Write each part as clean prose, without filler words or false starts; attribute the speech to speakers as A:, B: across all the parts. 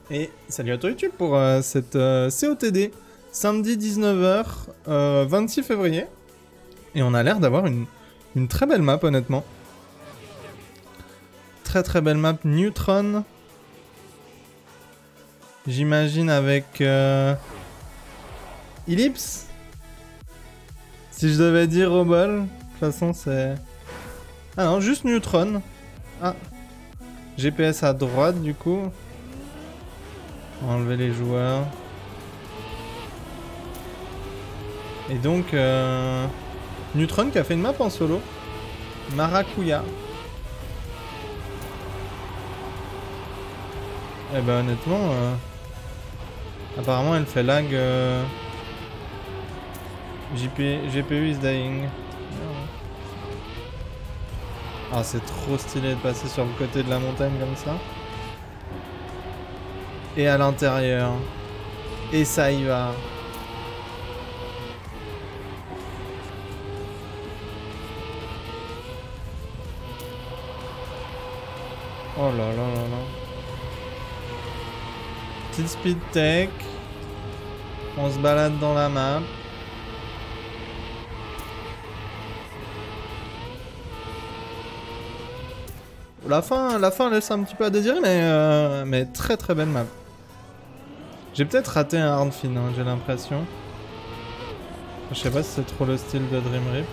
A: Et salut à toi YouTube pour cette COTD, samedi 19h, 26 février. Et on a l'air d'avoir une très belle map honnêtement. Très très belle map Neutron. J'imagine avec Ellipse. Si je devais dire au bol, de toute façon c'est... Ah non, juste Neutron. Ah, GPS à droite du coup. On va enlever les joueurs. Et donc, Neutron qui a fait une map en solo. Maracuya. Eh ben honnêtement, apparemment elle fait lag. GPU is dying. Ah, c'est trop stylé de passer sur le côté de la montagne comme ça. Et à l'intérieur. Et ça y va. Oh là là là là. Petite speed tech. On se balade dans la map. La fin laisse un petit peu à désirer, mais très très belle map. J'ai peut-être raté un hard fin, hein, j'ai l'impression. Je sais pas si c'est trop le style de Dream Rip.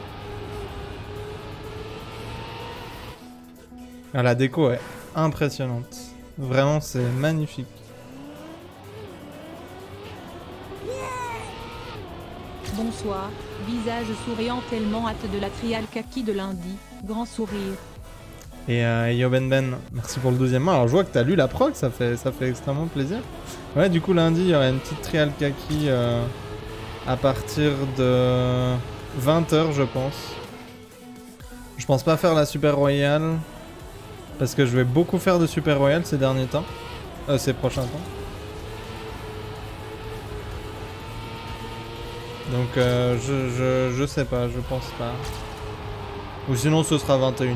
A: Ah, la déco est impressionnante. Vraiment, c'est magnifique.
B: Bonsoir, visage souriant tellement hâte de la trial kaki de lundi, grand sourire.
A: Et Yo Ben, merci pour le 12e mois. Alors je vois que t'as lu la prog, ça fait extrêmement plaisir. Ouais, du coup lundi il y aura une petite trial kaki à partir de 20h je pense. Je pense pas faire la Super Royale parce que je vais beaucoup faire de Super Royale ces derniers temps, ces prochains temps. Donc je sais pas, je pense pas. Ou sinon ce sera 21h.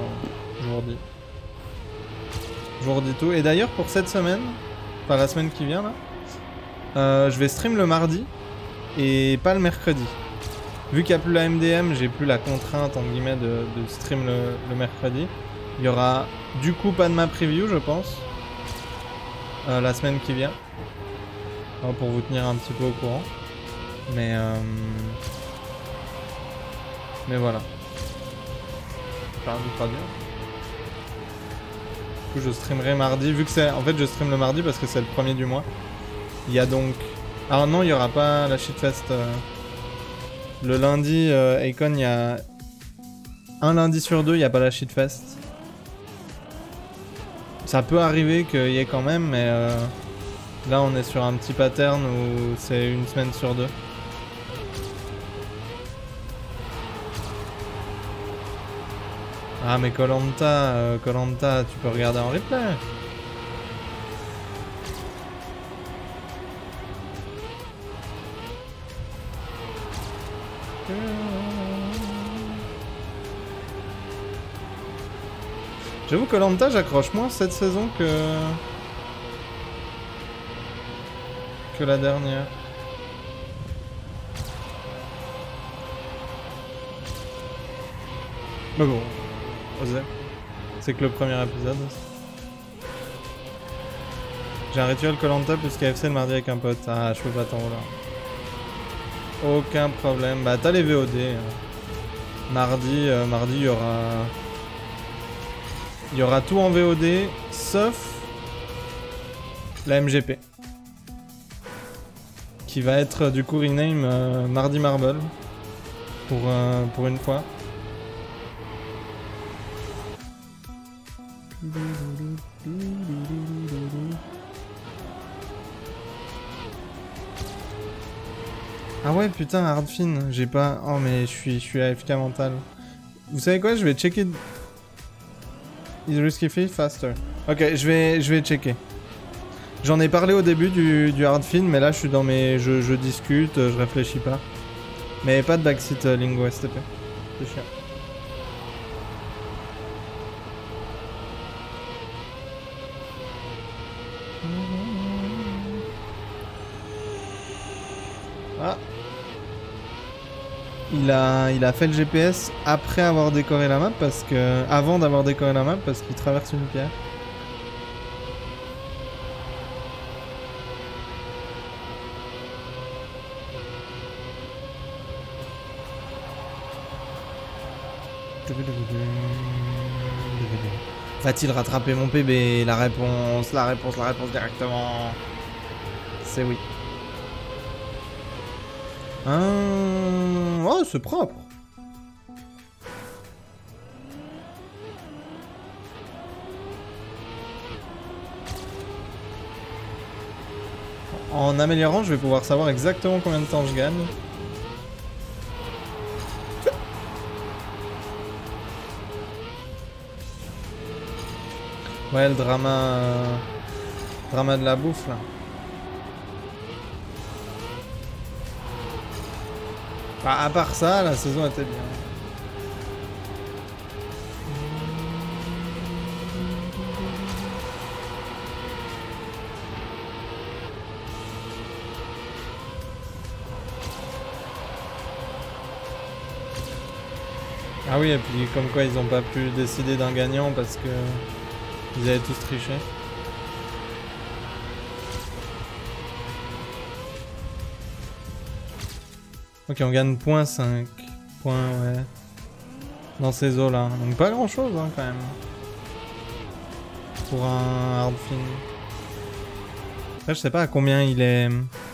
A: Jour dit tout. Et d'ailleurs pour cette semaine, enfin la semaine qui vient là, je vais stream le mardi et pas le mercredi. Vu qu'il n'y a plus la MDM, j'ai plus la contrainte en guillemets de stream le mercredi. Il y aura du coup pas de map preview je pense la semaine qui vient. Alors, pour vous tenir un petit peu au courant. Mais voilà. Pas bien. Du coup, je streamerai mardi, vu que c'est... En fait, je stream le mardi parce que c'est le premier du mois. Il y a donc... Alors non, il n'y aura pas la shitfest. Le lundi, Akon, il y a... Un lundi sur deux, il n'y a pas la shitfest. Ça peut arriver qu'il y ait quand même, mais... Là, on est sur un petit pattern où c'est une semaine sur deux. Ah mais Koh-Lanta, tu peux regarder en replay. J'avoue Koh-Lanta, j'accroche moins cette saison que la dernière. Mais bon. C'est que le premier épisode. J'ai un rituel Koh-Lanta plus KFC le mardi avec un pote. Ah, je peux pas t'en là. Aucun problème. Bah, t'as les VOD. Mardi, il y aura tout en VOD, sauf la MGP. Qui va être du coup rename Mardi Marble. Pour une fois. Ah ouais putain Hardfin, j'ai pas... Oh mais je suis AFK mental. Vous savez quoi, je vais checker... Is risky free faster. Ok, je vais checker. J'en ai parlé au début du Hardfin, mais là je suis dans mes... Je discute, je réfléchis pas. Mais pas de backseat lingo s'il te plaît. C'est chiant. Ah. Il a fait le GPS après avoir décoré la map parce que... Avant d'avoir décoré la map parce qu'il traverse une pierre. Va-t-il rattraper mon PB? La réponse directement. C'est oui. Oh, c'est propre. En améliorant, je vais pouvoir savoir exactement combien de temps je gagne. Ouais, le drama de la bouffe là. Bah, à part ça, la saison était bien. Ah oui, et puis comme quoi ils ont pas pu décider d'un gagnant parce que ils avaient tous triché. Ok, on gagne 0.5. Point, ouais. Dans ces eaux là. Donc pas grand chose hein, quand même. Pour un hard fin. Après je sais pas à combien il est...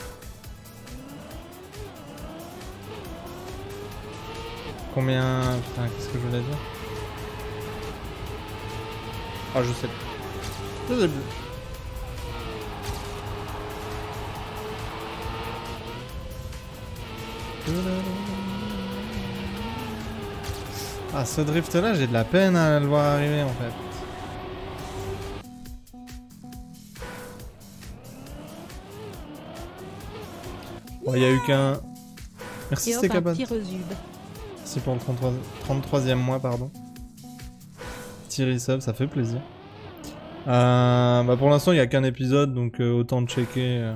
A: Combien... Putain, qu'est-ce que je voulais dire? Oh, je sais plus. Je sais plus. Ah, ce drift là, j'ai de la peine à le voir arriver en fait. Bon, il y a eu qu'un... Merci Stécapat. Merci pour le 33e mois, pardon. Thierry Sub, ça fait plaisir. Bah pour l'instant, il n'y a qu'un épisode, donc autant de checker.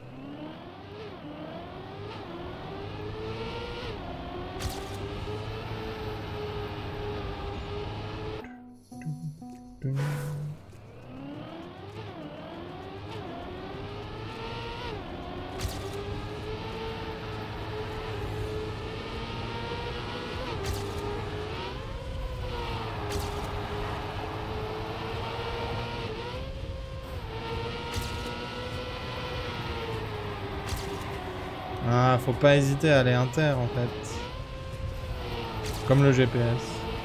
A: Ah, faut pas hésiter à aller inter en fait. Comme le GPS.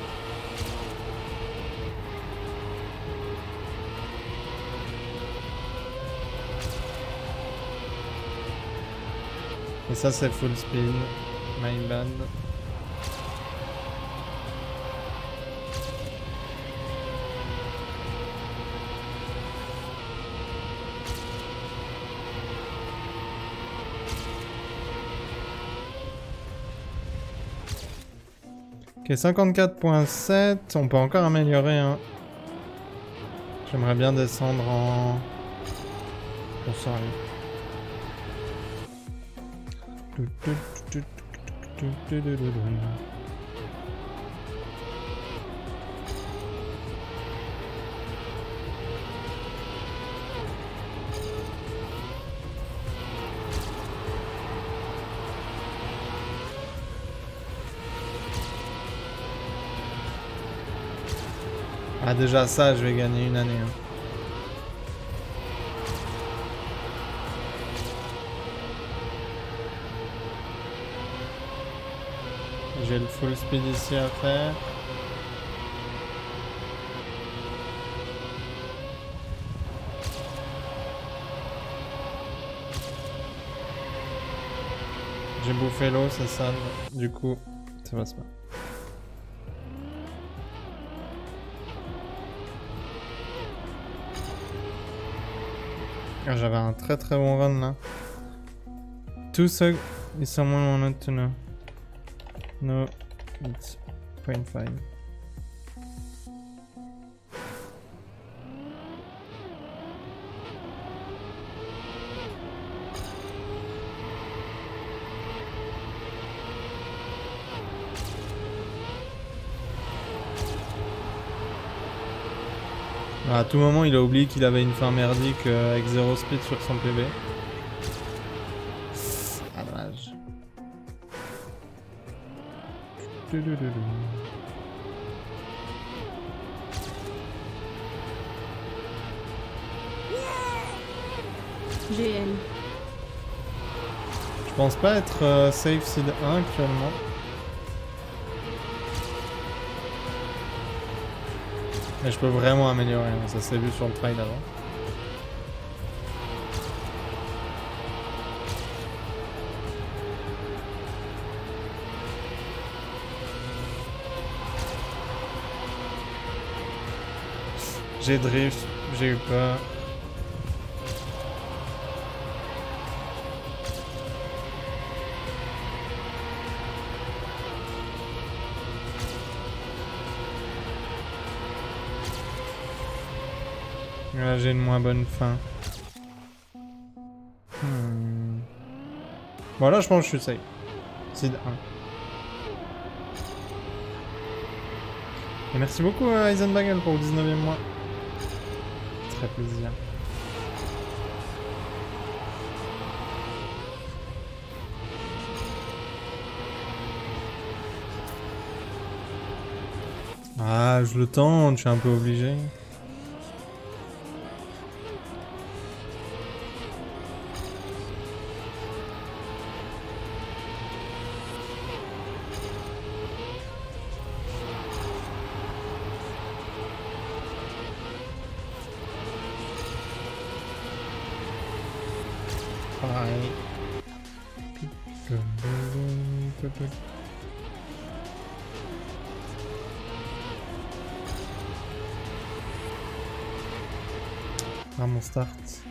A: Et ça c'est full speed. My bad. Ok, 54.7, on peut encore améliorer, hein. J'aimerais bien descendre en... Bon, sérieux. Ah déjà ça, je vais gagner une année. Hein. J'ai le full speed ici à faire. J'ai bouffé l'eau, c'est ça. Du coup, ça va se faire. J'avais un très très bon run là. 2 seconds if someone wanted to know. No, it's 0.5. À tout moment, il a oublié qu'il avait une fin merdique avec 0 speed sur son PV. Ah, dommage.
B: GL.
A: Je pense pas être safe seed 1 actuellement. Mais je peux vraiment améliorer, hein. Ça s'est vu sur le trail d'avant. J'ai drift, j'ai eu peur. Là j'ai une moins bonne fin. Bon là je pense que je suis safe. Seed 1. Et merci beaucoup Eisenbagel pour le 19e mois. Très plaisir. Ah, je le tente, je suis un peu obligé. Pareil. Ah, mon start.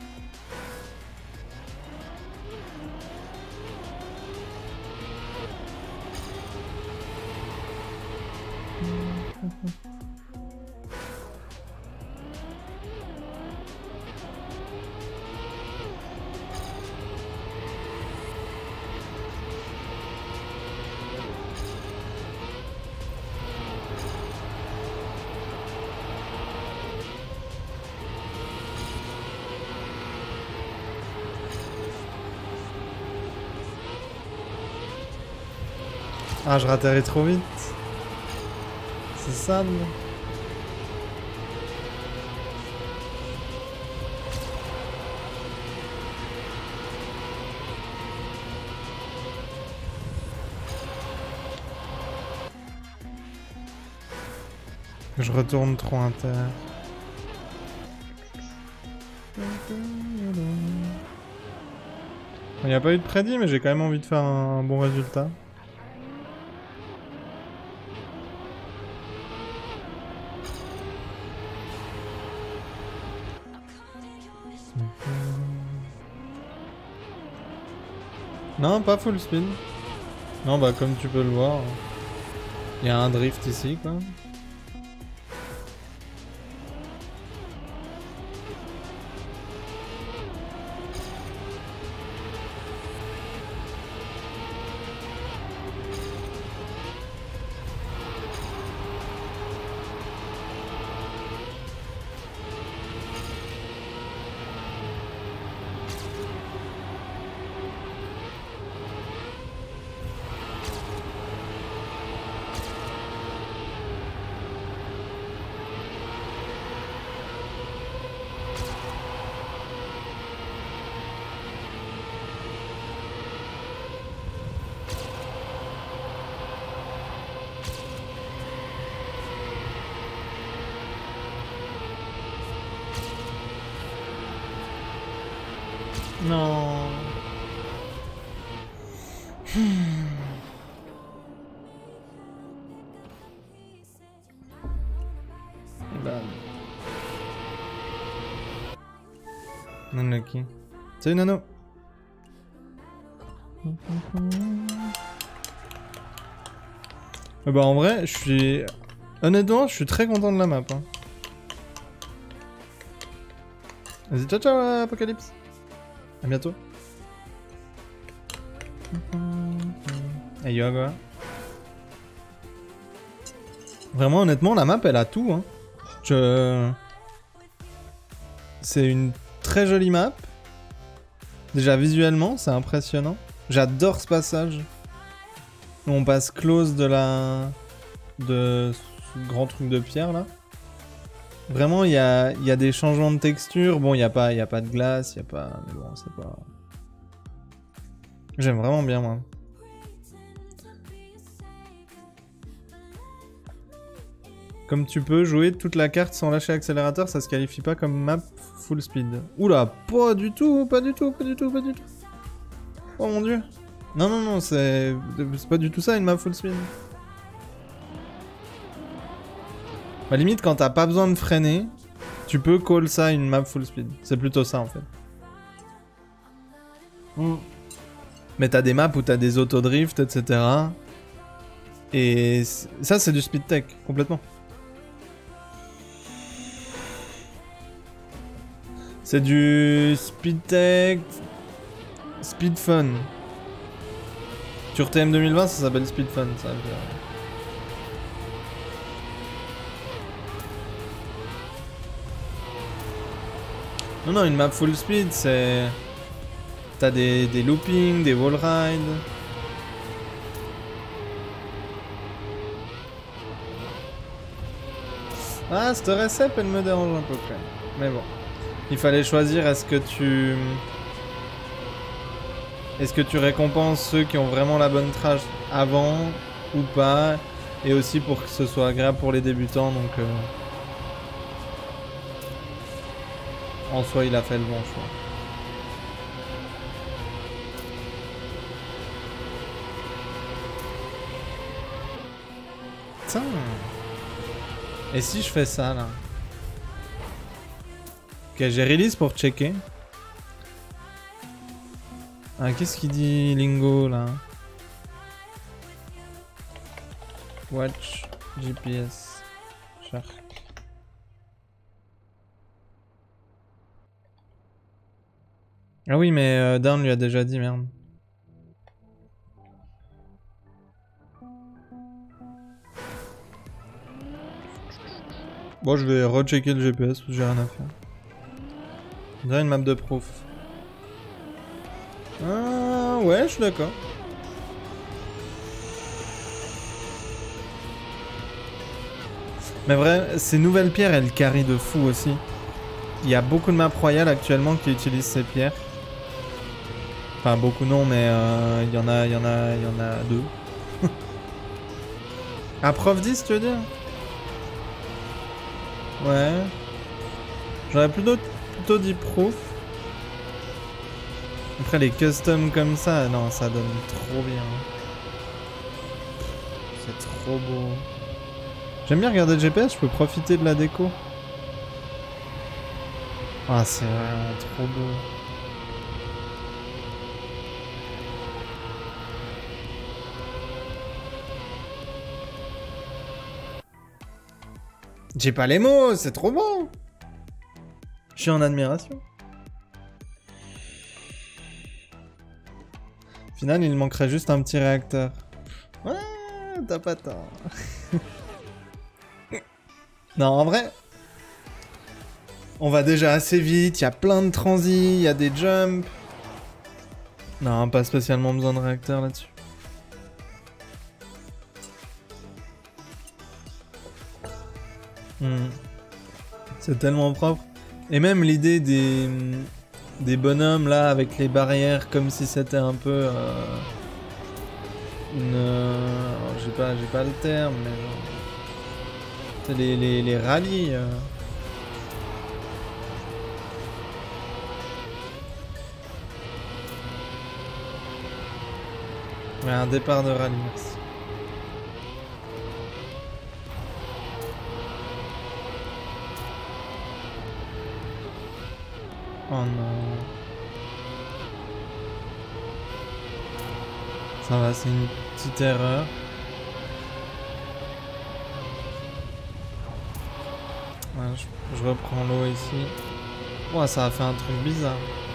A: Ah, je ratterris trop vite. C'est ça, non? Je retourne trop inter. Il n'y a pas eu de prédit, mais j'ai quand même envie de faire un bon résultat. Non, pas full spin. Non, bah comme tu peux le voir, il y a un drift ici, quoi. Non. Bam. Unlucky. Salut Nano. Bah en vrai, je suis... Honnêtement, je suis très content de la map. Hein. Vas-y, ciao ciao Apocalypse. À bientôt. Et yoga. Vraiment, honnêtement, la map, elle a tout. Hein. C'est une très jolie map. Déjà visuellement, c'est impressionnant. J'adore ce passage. Où on passe close de ce grand truc de pierre là. Vraiment, il y a des changements de texture. Bon, il y a pas de glace, il y a pas... Mais bon, c'est pas... J'aime vraiment bien, moi. Comme tu peux jouer toute la carte sans lâcher l'accélérateur, ça se qualifie pas comme map full speed. Oula, pas du tout, pas du tout, pas du tout, pas du tout. Oh mon dieu. Non, non, non, c'est pas du tout ça une map full speed. Bah limite, quand t'as pas besoin de freiner, tu peux call ça une map full speed. C'est plutôt ça en fait. Mais t'as des maps où t'as des autodrift, etc. Et ça, c'est du speed tech, complètement. C'est du speed tech, speed fun. Sur TM 2020, ça s'appelle speed fun, ça. Non, non, une map full speed, c'est... T'as des loopings, des wall rides. Ah, cette recette, elle me dérange un peu quand même. Mais bon. Il fallait choisir, est-ce que tu récompenses ceux qui ont vraiment la bonne trash avant ou pas. Et aussi pour que ce soit agréable pour les débutants, donc... En soi, il a fait le bon choix. Tiens. Et si je fais ça, là? Ok, j'ai release pour checker. Ah, qu'est-ce qu'il dit, Lingo, là? Watch, GPS, Shark. Ah oui, mais Down lui a déjà dit, merde. Bon, je vais rechecker le GPS, j'ai rien à faire. On dirait une map de proof. Ah, ouais, je suis d'accord. Mais vrai, ces nouvelles pierres, elles carry de fou aussi. Il y a beaucoup de maps royales actuellement qui utilisent ces pierres. Enfin, beaucoup non, mais il y en a deux. À prof 10, tu veux dire? Ouais. J'aurais plutôt dit proof. Après les customs comme ça, non, ça donne trop bien. C'est trop beau. J'aime bien regarder le GPS, je peux profiter de la déco. Ah, c'est vraiment trop beau. J'ai pas les mots, c'est trop beau. Je suis en admiration. Au final, il manquerait juste un petit réacteur. Ouais, t'as pas tort. Non, en vrai, on va déjà assez vite, il y a plein de transits, il y a des jumps. Non, pas spécialement besoin de réacteur là-dessus. C'est tellement propre. Et même l'idée des bonhommes là avec les barrières comme si c'était un peu j'ai pas le terme, mais c'est les rallyes. Ouais, un départ de rallye, merci. Oh non. Ça va, c'est une petite erreur. Ouais, je reprends l'eau ici. Ouais, ça a fait un truc bizarre.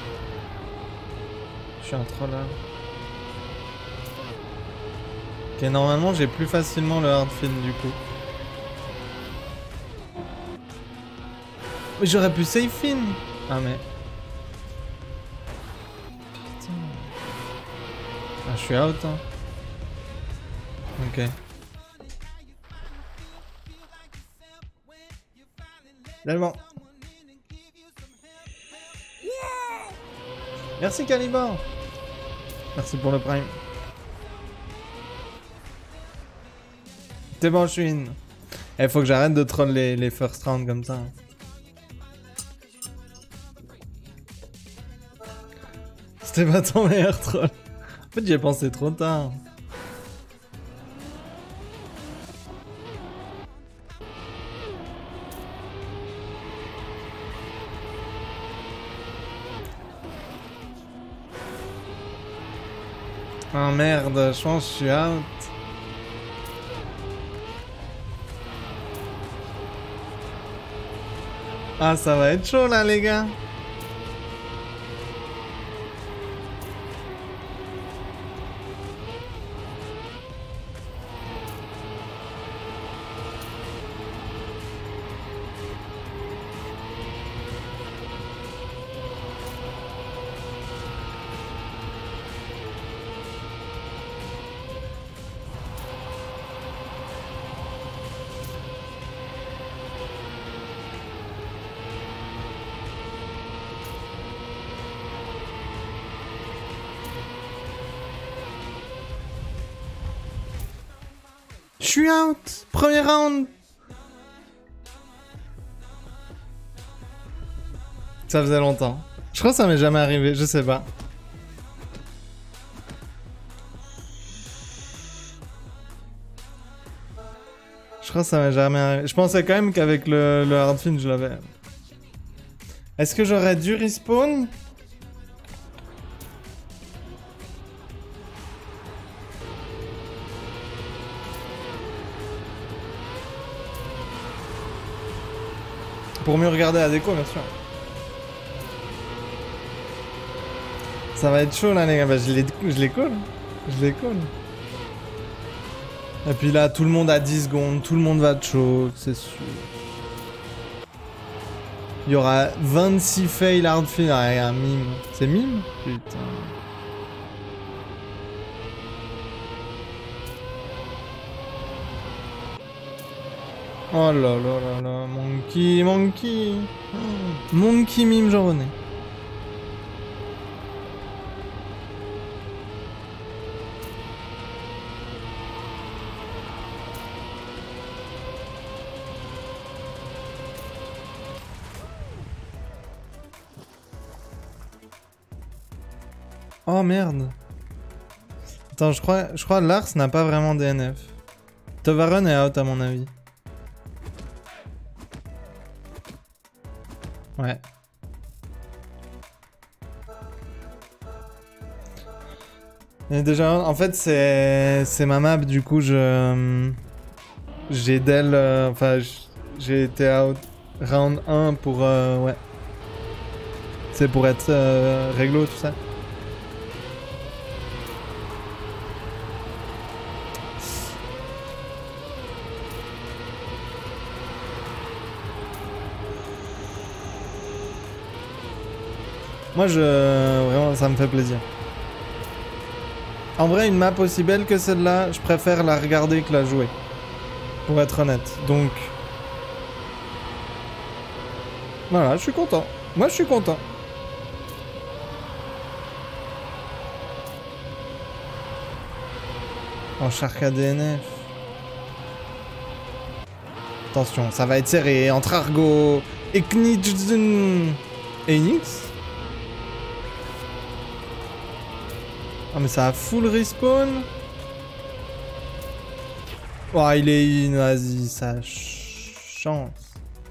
A: Je suis un troller. Ok, normalement j'ai plus facilement le hard field du coup. Mais j'aurais pu safe in. Ah mais... Putain. Ah je suis out hein. Ok. Tellement. Merci Caliban. Merci pour le prime. T'es bon, je suis in. Eh, faut que j'arrête de troll les first round comme ça. C'était pas ton meilleur troll. En fait, j'y ai pensé trop tard. Oh merde, je pense que je suis out. Ah, ça va être chaud là, les gars. Je suis out. Premier round. Ça faisait longtemps. Je crois que ça m'est jamais arrivé, je sais pas. Je crois que ça m'est jamais arrivé. Je pensais quand même qu'avec le hard fin je l'avais. Est-ce que j'aurais dû respawn? Pour mieux regarder la déco, bien sûr. Ça va être chaud là, les gars. Bah, je les colle. Je les colle. Et puis là, tout le monde a 10 secondes. Tout le monde va être chaud, c'est sûr. Il y aura 26 fails hard fin. Ah, un mime. C'est mime? Putain. Oh là là là là, monkey. Monkey mime jaune. Oh merde. Attends, je crois Lars n'a pas vraiment DNF. Tovaron est out à mon avis. Ouais. Et déjà, en fait, c'est ma map, du coup, j'ai del... Enfin, j'ai été out round 1 pour... ouais. C'est pour être réglo, tout ça. Moi, vraiment, ça me fait plaisir. En vrai, une map aussi belle que celle-là, je préfère la regarder que la jouer. Pour être honnête. Donc... Voilà, je suis content. Moi, je suis content. Oh, Sharka DNF. Attention, ça va être serré entre Argo et Knidzen et Nix. Ah mais ça a full respawn. Oh il est in, vas-y, ça chance.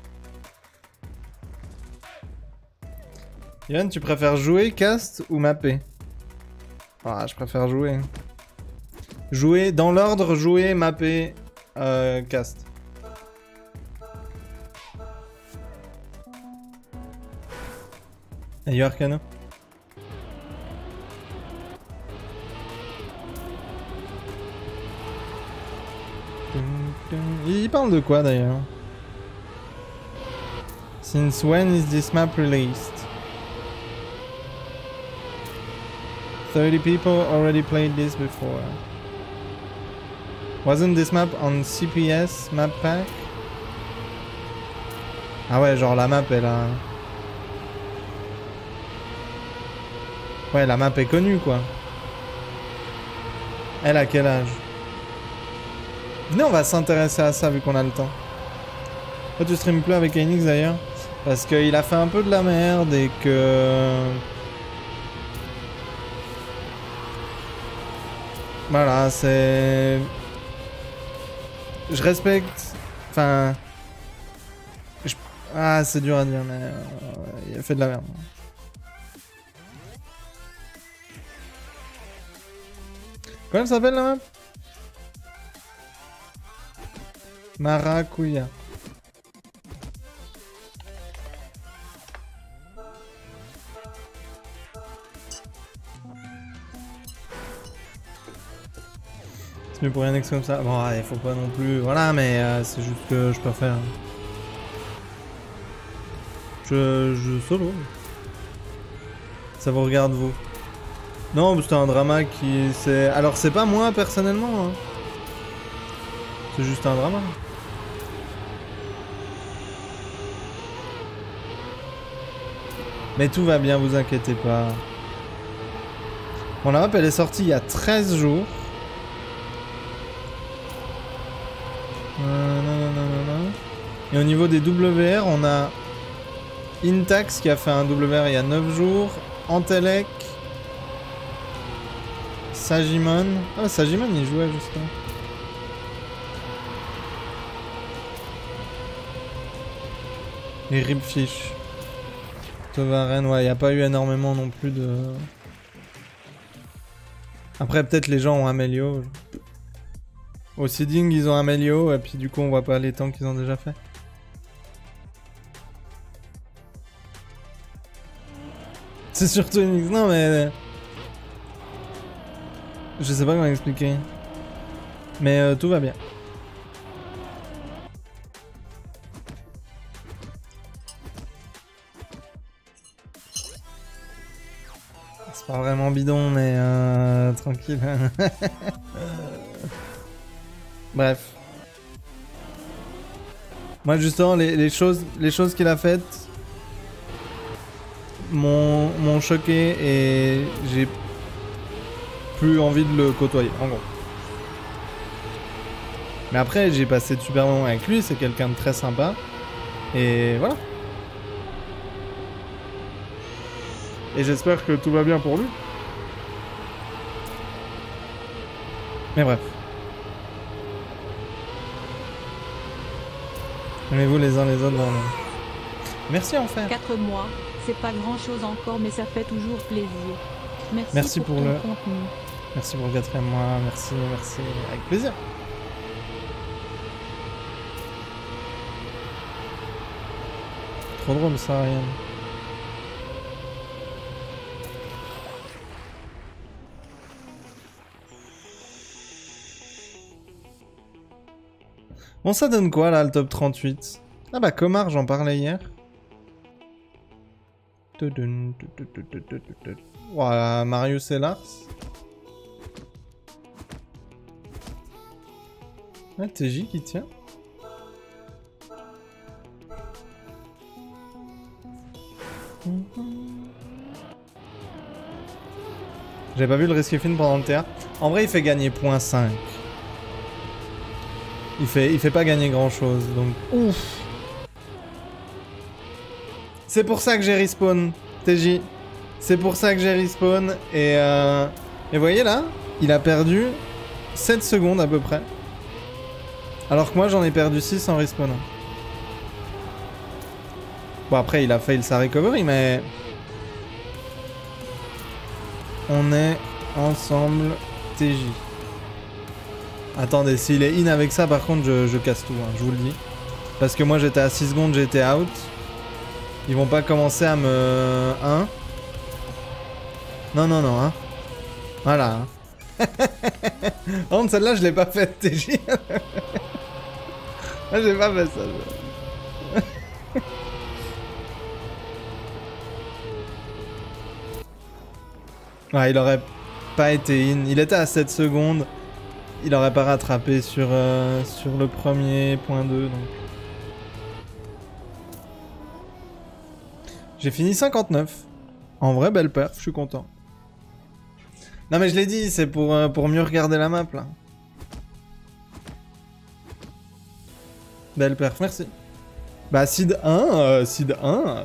A: Yann, tu préfères jouer, cast ou mapper? Ah, je préfère jouer. Jouer, dans l'ordre, jouer, mapper, cast. Et Arcano? Il parle de quoi d'ailleurs? Since when is this map released? 30 people already played this before. Wasn't this map on CPS map pack? Ah ouais, genre la map elle a... Ouais, la map est connue quoi. Elle a quel âge? Venez, on va s'intéresser à ça vu qu'on a le temps. Toi tu stream plus avec Enix d'ailleurs? Parce qu'il a fait un peu de la merde et que... Voilà, c'est... Je respecte... Enfin... Ah, c'est dur à dire, mais... il a fait de la merde. Comment elle s'appelle la map? Maracuya. C'est mieux pour rien ex comme ça. Bon, il faut pas non plus... Voilà, mais c'est juste que je préfère... Je solo. Ça vous regarde vous. Non, c'était un drama qui... c'est. Alors c'est pas moi personnellement. Hein. C'est juste un drama. Mais tout va bien, vous inquiétez pas. Bon, la map elle est sortie il y a 13 jours. Et au niveau des WR, on a Intax qui a fait un WR il y a 9 jours. Antelec. Sagimon. Ah, Sagimon il jouait justement. Et Ripfish. Tovaren, ouais, il n'y a pas eu énormément non plus de... Après, peut-être les gens ont Amélio. Au seeding, ils ont Amélio, et puis du coup, on voit pas les temps qu'ils ont déjà fait. C'est surtout une... Non, mais... Je sais pas comment expliquer. Mais tout va bien. C'est pas vraiment bidon, mais tranquille. Bref. Moi justement, les choses qu'il a faites m'ont choqué et j'ai plus envie de le côtoyer, en gros. Mais après, j'ai passé de super moments avec lui, c'est quelqu'un de très sympa. Et voilà. Et j'espère que tout va bien pour lui. Mais bref. Aimez-vous les uns les autres dans le... Merci Enfer.
B: 4 mois, c'est pas grand chose encore, mais ça fait toujours plaisir.
A: Merci pour
B: ton
A: le
B: contenu.
A: Merci pour le 4e mois, merci, merci, avec plaisir. Trop drôle ça, Ryan. Bon, ça donne quoi là, le top 38? Ah bah, Comar, j'en parlais hier. Voilà, Marius et Lars. Ah, TJ qui tient. J'ai pas vu le rescue film pendant le TA. En vrai, il fait gagner .5. Il fait pas gagner grand chose, donc ouf. C'est pour ça que j'ai respawn, TJ. C'est pour ça que j'ai respawn. Et vous voyez là, il a perdu 7 secondes à peu près. Alors que moi j'en ai perdu 6 en respawnant. Bon après il a fail sa recovery mais... On est ensemble TJ. Attendez, s'il est in avec ça par contre je casse tout, hein, je vous le dis. Parce que moi j'étais à 6 secondes, j'étais out. Ils vont pas commencer à me... Hein? Non, non, non, hein. Voilà. Hein. Par contre celle-là je l'ai pas faite TJ. Moi j'ai pas fait ça. Ouais, il aurait... pas été in. Il était à 7 secondes. Il aurait pas rattrapé sur le premier point 2. Donc. J'ai fini 59. En vrai, belle perf, je suis content. Non mais je l'ai dit, c'est pour mieux regarder la map là. Belle perf, merci. Bah Seed 1, c'est...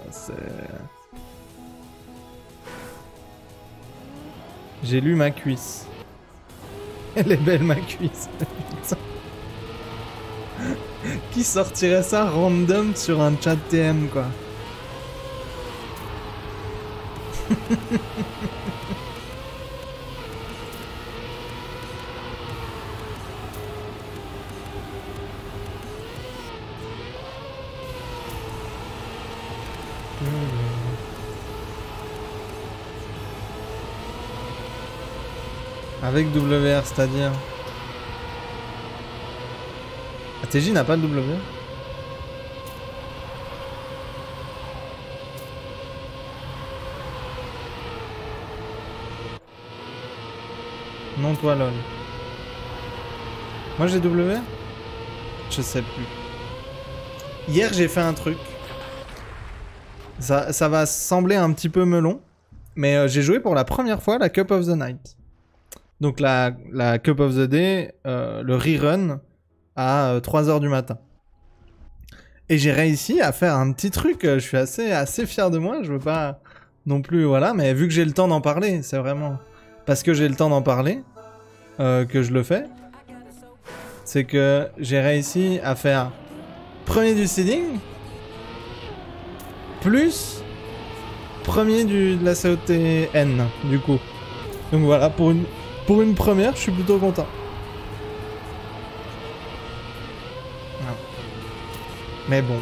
A: J'ai lu ma cuisse. Elle est belle ma cuisse. Qui sortirait ça random sur un chat TM quoi. Avec WR, c'est-à-dire... ATJ n'a pas de W. Non, toi, lol. Moi, j'ai W? Je sais plus. Hier, j'ai fait un truc. Ça va sembler un petit peu melon. Mais j'ai joué pour la première fois la Cup of the Night. Donc la Cup of the Day, le rerun à 3h du matin. Et j'ai réussi à faire un petit truc, je suis assez fier de moi, je veux pas non plus, voilà, mais vu que j'ai le temps d'en parler, c'est vraiment parce que j'ai le temps d'en parler que je le fais. C'est que j'ai réussi à faire premier du seeding, plus premier de la COTN, du coup. Donc voilà, pour une première, je suis plutôt content. Non. Mais bon.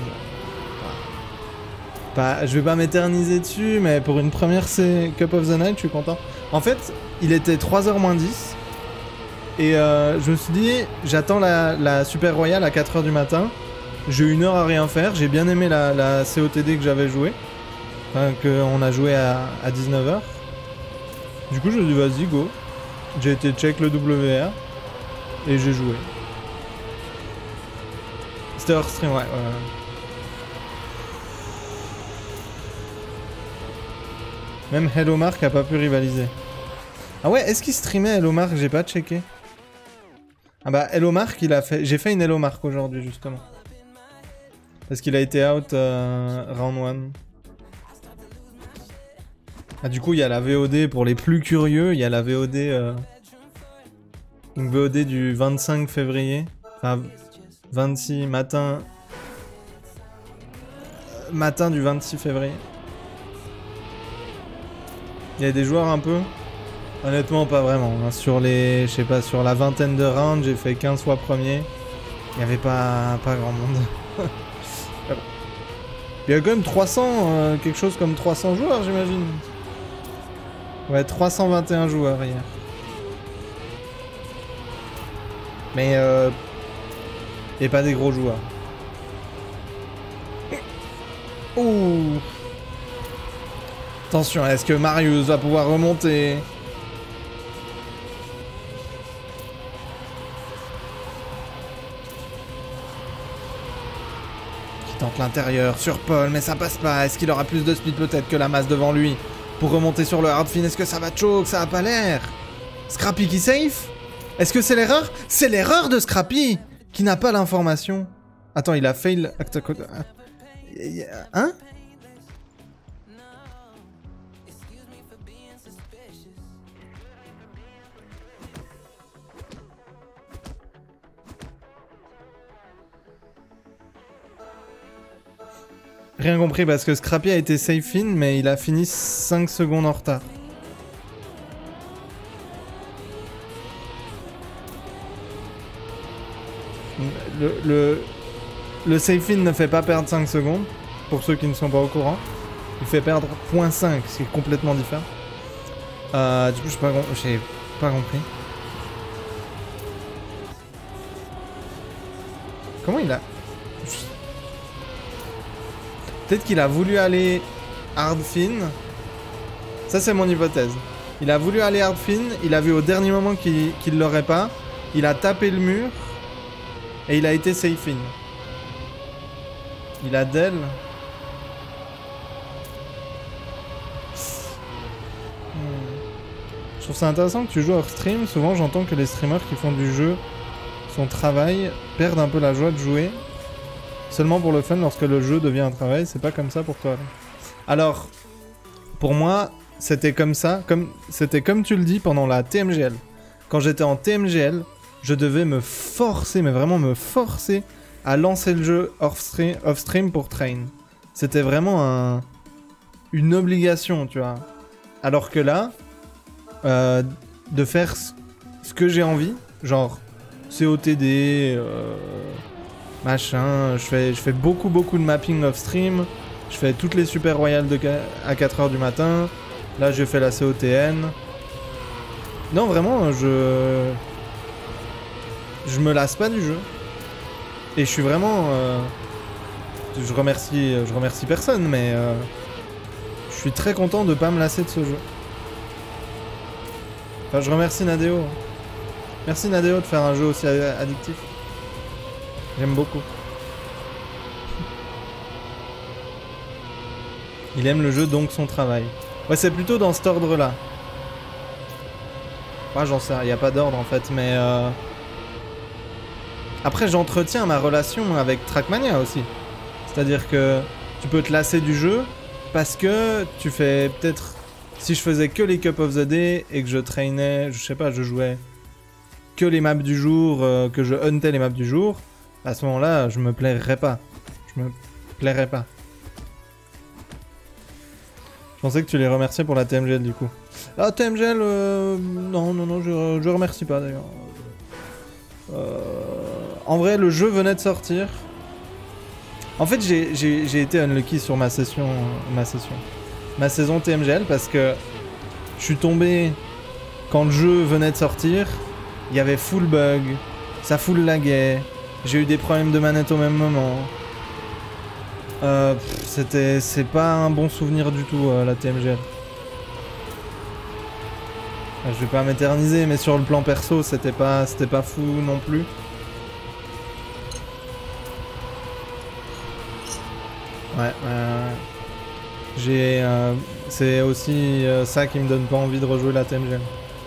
A: Je vais pas m'éterniser dessus, mais pour une première, c'est Cup of the Night, je suis content. En fait, il était 3h moins 10. Et je me suis dit, j'attends la Super Royale à 4h du matin. J'ai eu 1 heure à rien faire. J'ai bien aimé la COTD que j'avais joué. Enfin, qu'on a joué à 19h. Du coup, je me suis dit, vas-y, go. J'ai été check le WR. Et j'ai joué. C'était hors stream, ouais. Même Hello Mark a pas pu rivaliser. Ah ouais, est-ce qu'il streamait Hello Mark? J'ai pas checké. Ah bah, Hello Mark, il a fait... J'ai fait une Hello Mark aujourd'hui, justement. Parce qu'il a été out round 1. Ah, du coup, il y a la VOD pour les plus curieux. Il y a la VOD... Une VOD du 25 février. Enfin, 26 matin... Matin du 26 février. Il y a des joueurs un peu... Honnêtement, pas vraiment. Hein. Sur les... Je sais pas, sur la vingtaine de rounds, j'ai fait 15 fois premier. Il n'y avait pas grand monde. Il y a quand même 300... quelque chose comme 300 joueurs, j'imagine. Ouais, 321 joueurs hier. Mais et pas des gros joueurs. Ouh. Attention, est-ce que Marius va pouvoir remonter? Qui tente l'intérieur sur Paul, mais ça passe pas. Est-ce qu'il aura plus de speed peut-être que la masse devant lui pour remonter sur le hard fin? Est-ce que ça va choke? Ça a pas l'air. Scrappy qui safe? Est-ce que c'est l'erreur? C'est l'erreur de Scrappy qui n'a pas l'information. Attends, il a fail... Hein? Rien compris parce que Scrappy a été safe in, mais il a fini 5 secondes en retard. Le safe in ne fait pas perdre 5 secondes, pour ceux qui ne sont pas au courant. Il fait perdre 0.5, ce qui est complètement différent. Du coup, j'ai pas compris. Comment il a... Peut-être qu'il a voulu aller hard fin. Ça, c'est mon hypothèse. Il a voulu aller hard fin, il a vu au dernier moment qu'il l'aurait pas. Il a tapé le mur. Et il a été safe in. Il a Dell. Je trouve ça intéressant que tu joues hors stream. Souvent j'entends que les streamers qui font du jeu, son travail, perdent un peu la joie de jouer. Seulement pour le fun lorsque le jeu devient un travail. C'est pas comme ça pour toi là. Alors, pour moi, c'était comme ça. C'était comme tu le dis pendant la TMGL. Quand j'étais en TMGL, je devais me forcer, mais vraiment me forcer à lancer le jeu off-stream pour train. C'était vraiment une obligation, tu vois. Alors que là, de faire ce que j'ai envie, genre COTD, machin, je fais beaucoup de mapping off-stream, je fais toutes les super royales à 4h du matin, là je fais la COTN. Non, vraiment, je me lasse pas du jeu. Et je suis vraiment... je remercie personne, mais je suis très content de pas me lasser de ce jeu. Enfin, je remercie Nadeo. Merci Nadeo de faire un jeu aussi addictif. J'aime beaucoup. Il aime le jeu, donc son travail. Ouais, c'est plutôt dans cet ordre-là. Moi, j'en sais rien, il n'y a pas d'ordre en fait, mais... Après, j'entretiens ma relation avec Trackmania aussi. C'est-à-dire que tu peux te lasser du jeu parce que tu fais peut-être... Si je faisais que les Cup of the Day et que je traînais, je sais pas, je jouais que les maps du jour, que je huntais les maps du jour, à ce moment-là, je me plairais pas. Je me plairais pas. Je pensais que tu les remerciais pour la TMGL du coup. Ah, TMGL, non, je remercie pas d'ailleurs. En vrai, le jeu venait de sortir. En fait, j'ai été unlucky sur ma saison TMGL parce que je suis tombé quand le jeu venait de sortir. Il y avait full bug, ça full laguait. J'ai eu des problèmes de manette au même moment. C'est pas un bon souvenir du tout la TMGL. Je vais pas m'éterniser, mais sur le plan perso, c'était pas fou non plus. Ouais, c'est aussi ça qui me donne pas envie de rejouer la TMGL.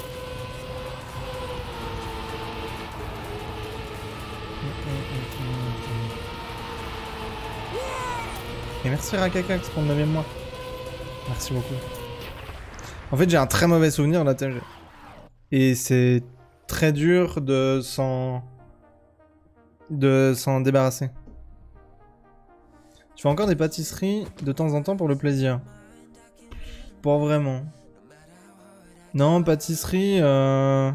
A: Et merci Rakakax pour le 9ème mois. Merci beaucoup. En fait, j'ai un très mauvais souvenir de la TMGL. Et c'est très dur de s'en débarrasser. Tu fais encore des pâtisseries de temps en temps pour le plaisir? Pas vraiment. Non, pâtisserie... Alors,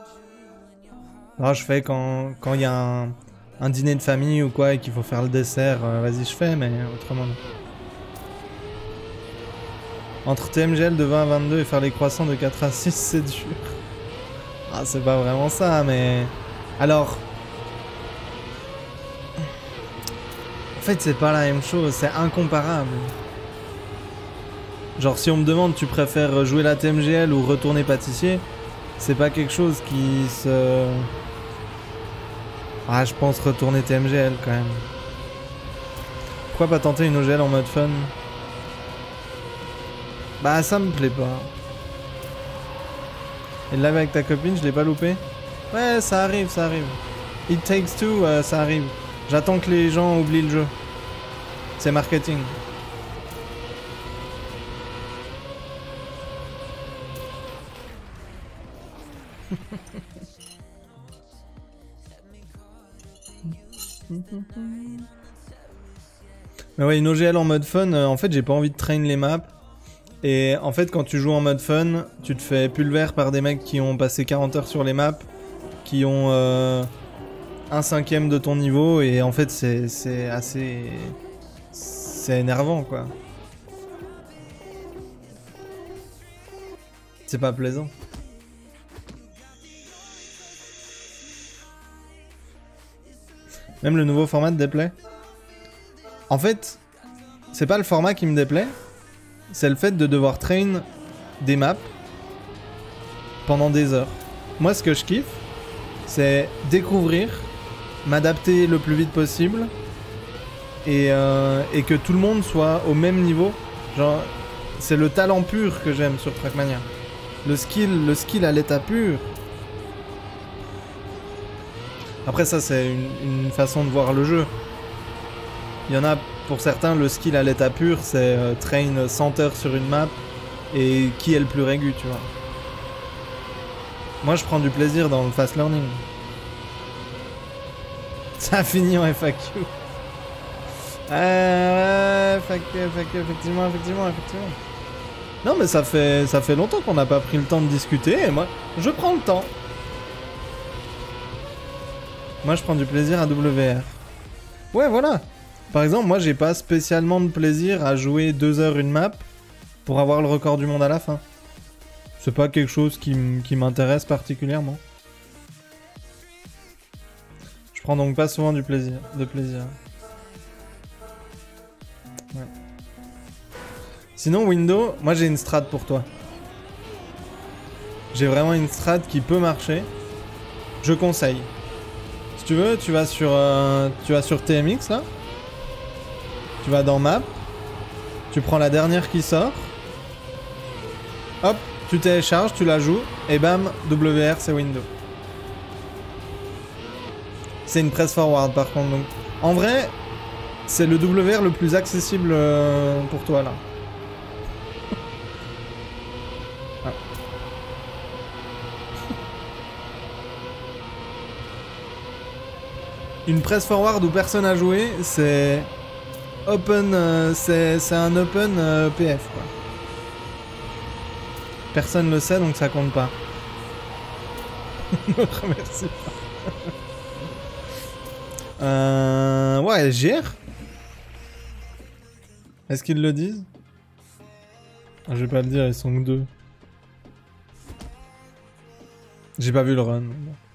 A: je fais quand il y a un dîner de famille ou quoi et qu'il faut faire le dessert, vas-y je fais, mais autrement non. Entre TMGL de 20 à 22 et faire les croissants de 4 à 6, c'est dur. Ah, c'est pas vraiment ça, mais... Alors... En fait, c'est pas la même chose, c'est incomparable. Genre, si on me demande, tu préfères jouer la TMGL ou retourner pâtissier, c'est pas quelque chose qui se... Ah, je pense retourner TMGL quand même. Pourquoi pas tenter une OGL en mode fun? Bah, ça me plaît pas. Et le live avec ta copine, je l'ai pas loupé? Ouais, ça arrive, ça arrive. It Takes Two, ça arrive. J'attends que les gens oublient le jeu. C'est marketing. Mais ouais, une OGL en mode fun, en fait j'ai pas envie de train les maps. Et en fait quand tu joues en mode fun, tu te fais pulvère par des mecs qui ont passé 40 heures sur les maps, qui ont 1/5 de ton niveau, et en fait c'est assez... C'est énervant quoi. C'est pas plaisant. Même le nouveau format te déplaît? En fait, c'est pas le format qui me déplaît, c'est le fait de devoir train des maps pendant des heures. Moi, ce que je kiffe, c'est découvrir, m'adapter le plus vite possible et que tout le monde soit au même niveau. Genre, c'est le talent pur que j'aime sur Trackmania. Le skill à l'état pur. Après ça, c'est une façon de voir le jeu. Il y en a, pour certains, le skill à l'état pur, c'est train 100 heures sur une map et qui est le plus régu, tu vois. Moi, je prends du plaisir dans le fast learning. Ça a fini en FAQ. Effectivement. Non, mais ça fait longtemps qu'on n'a pas pris le temps de discuter, et moi, je prends le temps. Moi, je prends du plaisir à WR. Ouais, voilà. Par exemple, moi, j'ai pas spécialement de plaisir à jouer 2 heures une map pour avoir le record du monde à la fin. C'est pas quelque chose qui m'intéresse particulièrement. Je prends donc pas souvent de plaisir. Ouais. Sinon, Windows, moi j'ai une strat pour toi. J'ai vraiment une strat qui peut marcher. Je conseille. Si tu veux, tu vas sur TMX là. Tu vas dans Map. Tu prends la dernière qui sort. Hop, tu télécharges, tu la joues. Et bam, WR c'est Windows. C'est une press forward par contre. Donc, en vrai, c'est le WR le plus accessible pour toi là. Ah. Une press forward où personne a joué, c'est open, c'est un open PF quoi. Personne le sait donc ça compte pas. Ne remercie pas. Ouais, elle gère. Est-ce qu'ils le disent? Je vais pas le dire, ils sont que 2. J'ai pas vu le run.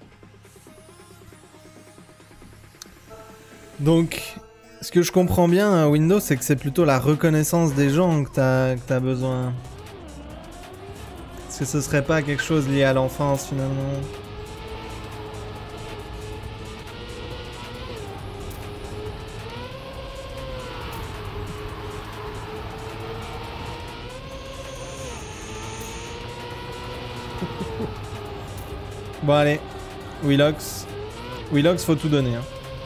A: Donc, ce que je comprends bien, Windows, c'est que c'est plutôt la reconnaissance des gens que t'as besoin. Est-ce que ce serait pas quelque chose lié à l'enfance finalement? Bon allez, Willox, faut tout donner. Hein.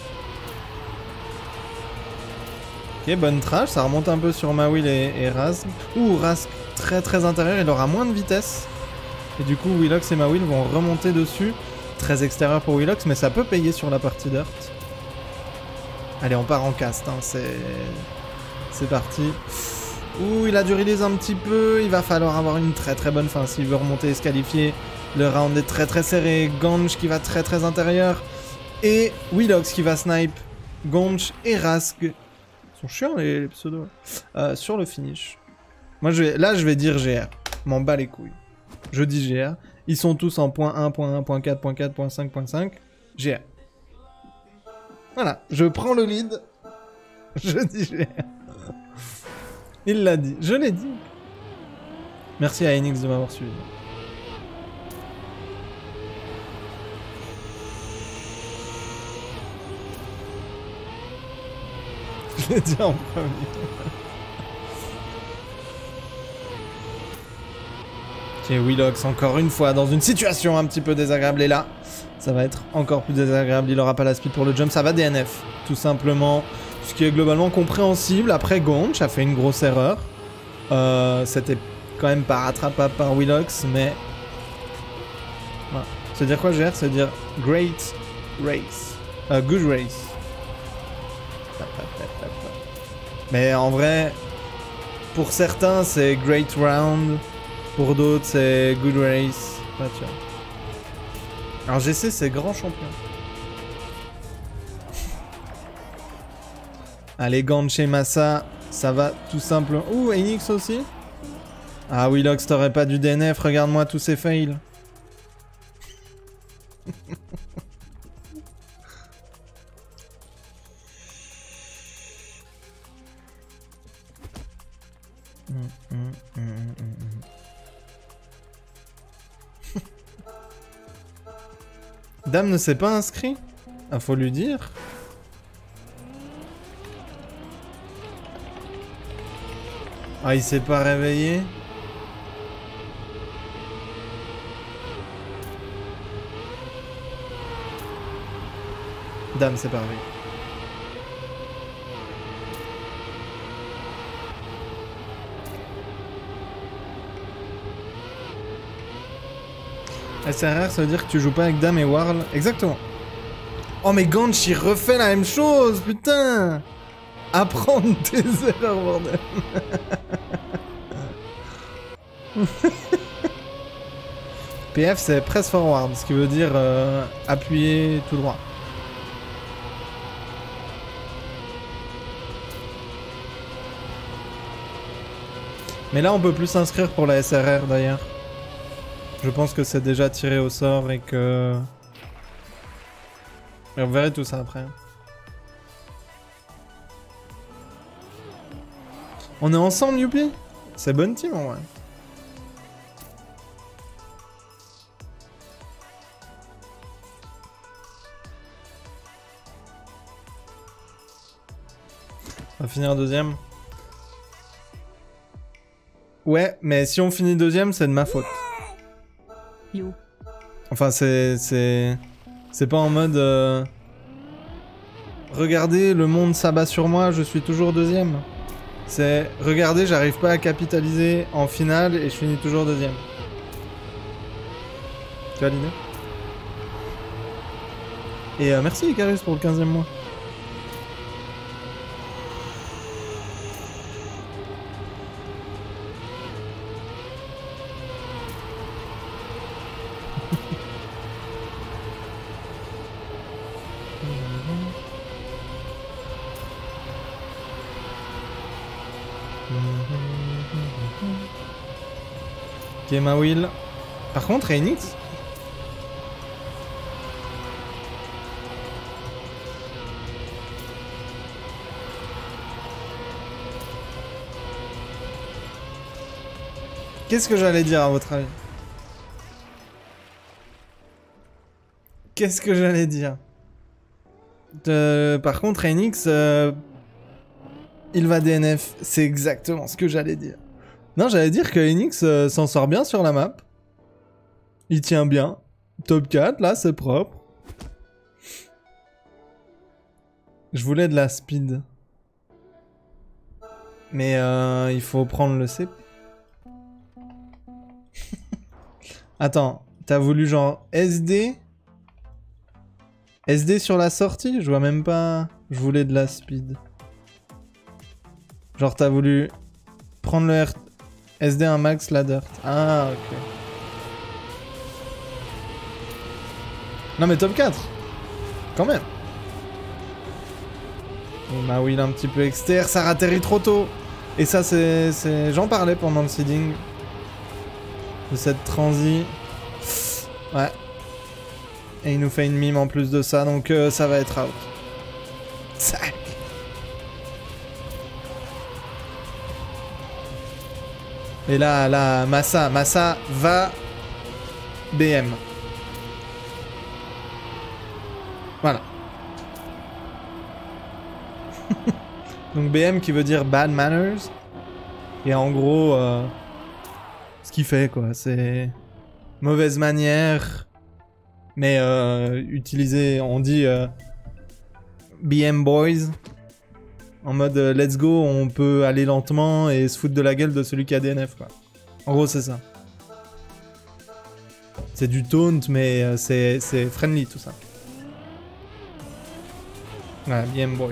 A: Ok, bonne trash, ça remonte un peu sur Mawil et Rask. Ouh, Rask très intérieur, il aura moins de vitesse. Et du coup, Willox et Mawil vont remonter dessus. Très extérieur pour Willox, mais ça peut payer sur la partie dirt. Allez, on part en cast, hein. C'est parti. Ouh, il a dû release un petit peu. Il va falloir avoir une très bonne fin s'il veut remonter et se qualifier. Le round est très serré. Ganj qui va très intérieur. Et Willox qui va snipe Ganj et Rask. Ils sont chiants les pseudos. Sur le finish. Moi, je vais dire GR. M'en bats les couilles. Je dis GR. Ils sont tous en point 1, point 1, point 4, point 4, point 5, point 5. GR. Voilà. Je prends le lead. Je dis GR. Il l'a dit. Je l'ai dit. Merci à Enix de m'avoir suivi. Je l'ai dit en premier. Ok, Willox encore une fois dans une situation un petit peu désagréable. Et là, ça va être encore plus désagréable. Il aura pas la speed pour le jump. Ça va DNF, tout simplement. Ce qui est globalement compréhensible. Après, Gonch a fait une grosse erreur. C'était quand même pas rattrapable par Willox, mais... Voilà. Ça veut dire quoi, GR? Ça veut dire Great Race. Good Race. Mais en vrai, pour certains, c'est Great Round. Pour d'autres, c'est Good Race. Ah, tu vois. Alors GC, c'est grand champion. Allez, Ganche Massa, ça va tout simplement... Ouh, Enix aussi. Ah, Willox, t'aurais pas dû DNF, regarde-moi tous ces fails. Dame ne s'est pas inscrit? Ah, faut lui dire. Ah, il s'est pas réveillé? Dame, c'est pas réveillé. SRR, ça veut dire que tu joues pas avec Dame et Warl. Exactement. Oh mais Ganch, il refait la même chose, putain. Apprendre tes erreurs, bordel. PF, c'est press forward, ce qui veut dire appuyer tout droit. Mais là, on peut plus s'inscrire pour la SRR, d'ailleurs. Je pense que c'est déjà tiré au sort et que... Et on verra tout ça après. On est ensemble, Youpi? C'est bonne team, en vrai. On va finir deuxième. Ouais, mais si on finit deuxième, c'est de ma faute.
B: Yo.
A: Enfin, c'est pas en mode... Regardez, le monde s'abat sur moi, je suis toujours deuxième. C'est... Regardez, j'arrive pas à capitaliser en finale et je finis toujours deuxième. Tu as l'idée? Et merci Icarus pour le 15e mois. Ok, ma wheel. Par contre, Enix. Qu'est-ce que j'allais dire à votre avis? Qu'est-ce que j'allais dire? Par contre, Enix, il va DNF. C'est exactement ce que j'allais dire. Non, j'allais dire que Enix s'en sort bien sur la map. Il tient bien. Top 4, là, c'est propre. Je voulais de la speed. Mais il faut prendre le CP. Attends, t'as voulu genre SD? SD sur la sortie? Je vois même pas... Je voulais de la speed. Genre t'as voulu prendre le SD un max la dirt. Ah ok. Non mais top 4. Quand même. On m'a wheel un petit peu externe, ça ratterrit trop tôt. Et ça c'est... J'en parlais pendant le seeding. De cette transi. Ouais. Et il nous fait une mime en plus de ça, donc ça va être out. Sac. Et là, Massa va BM. Voilà. Donc BM qui veut dire bad manners. Et en gros, ce qu'il fait quoi, c'est mauvaise manière. Mais utiliser, on dit BM boys. En mode let's go, on peut aller lentement et se foutre de la gueule de celui qui a DNF quoi. En gros c'est ça. C'est du taunt mais c'est friendly tout ça. Ouais, BM boys.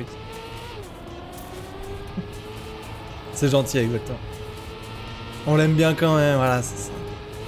A: C'est gentil exactement. On l'aime bien quand même, voilà c'est ça.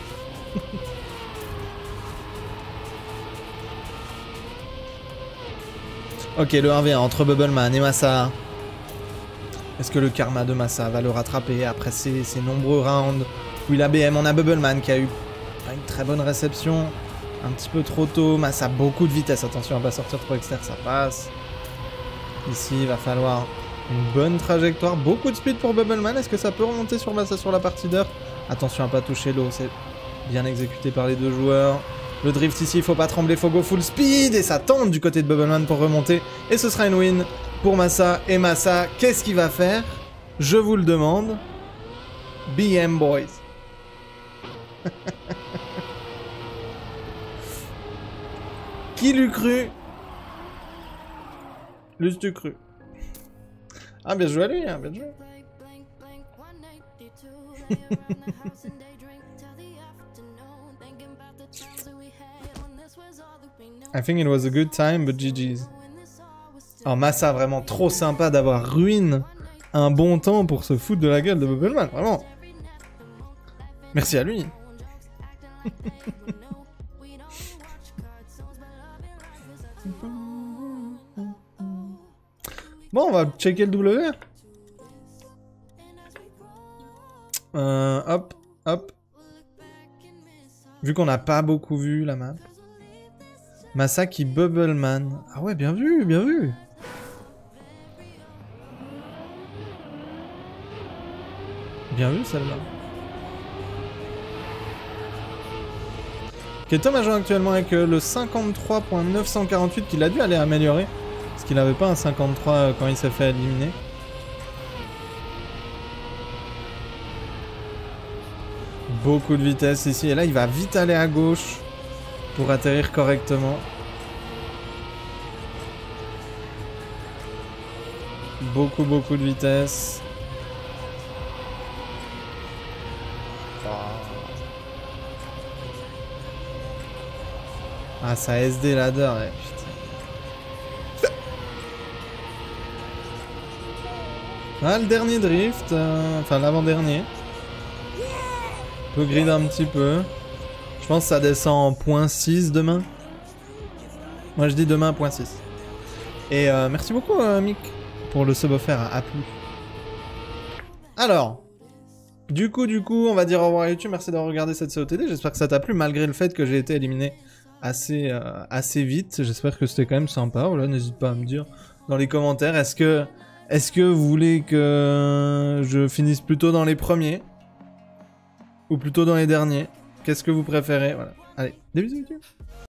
A: Ok, le 1v1 entre Bubbleman et Massa. Est-ce que le karma de Massa va le rattraper après ces nombreux rounds où il a BM? On a Bubbleman qui a eu une très bonne réception. Un petit peu trop tôt. Massa a beaucoup de vitesse. Attention à pas sortir trop externe, ça passe. Ici, il va falloir une bonne trajectoire. Beaucoup de speed pour Bubbleman. Est-ce que ça peut remonter sur Massa sur la partie d'heure? Attention à pas toucher l'eau. C'est bien exécuté par les deux joueurs. Le drift ici, il faut pas trembler, faut go full speed. Et ça tente du côté de Bubbleman pour remonter. Et ce sera une win pour Massa. Et Massa, qu'est-ce qu'il va faire? Je vous le demande. BM Boys. Qui l'eût cru? L'eût-tu cru? Ah, bien joué à lui, hein, bien joué. I think it was a good time, but GG's. Oh, Massa, vraiment trop sympa d'avoir ruiné un bon temps pour se foutre de la gueule de Bubbleman, vraiment. Merci à lui. Bon, on va checker le W. Hop, hop. Vu qu'on n'a pas beaucoup vu la map. Massa qui Bubbleman. Ah ouais, bien vu, bien vu. Bien vu celle-là. Ok, Tom a joué actuellement avec le 53.948 qu'il a dû aller améliorer. Parce qu'il n'avait pas un 53 quand il s'est fait éliminer. Beaucoup de vitesse ici. Et là, il va vite aller à gauche pour atterrir correctement. Beaucoup de vitesse. Ah, ça SD ladder, ouais, putain. Ah, le dernier drift, enfin l'avant-dernier. On peut grid un petit peu. Je pense que ça descend en 0.6 demain. Moi je dis demain 0.6. Et merci beaucoup Mick pour le sub offert à plus. Alors, du coup, on va dire au revoir à YouTube. Merci d'avoir regardé cette COTD. J'espère que ça t'a plu malgré le fait que j'ai été éliminé assez vite. J'espère que c'était quand même sympa. Voilà, n'hésite pas à me dire dans les commentaires. Est-ce que vous voulez que je finisse plutôt dans les premiers ou plutôt dans les derniers? Qu'est-ce que vous préférez? Voilà. Allez, des bisous YouTube.